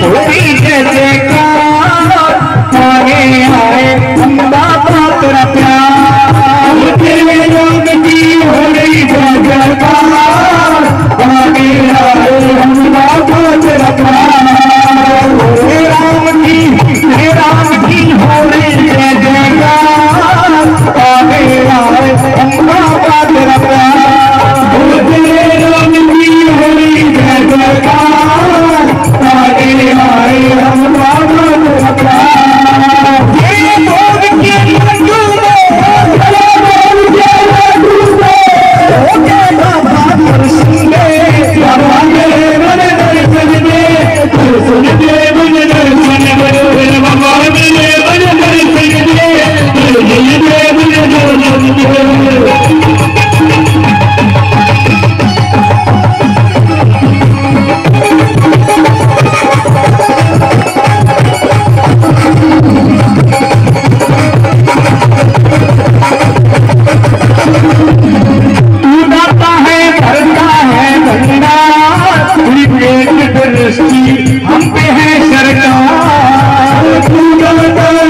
होती जय जयकार आगे आए हम बाबा तेरा प्यार तेरे राम की हो रही जय जयकार आगे आए हम बाबा तेरा प्यार हे राम की हो रही जय जयकार आगे आए हम बाबा तेरा प्यार तेरे राम की हो रही जय जयकार आगे आए हम बाबा तेरा प्यार ये भोग के लड्डू हम पे है सरकार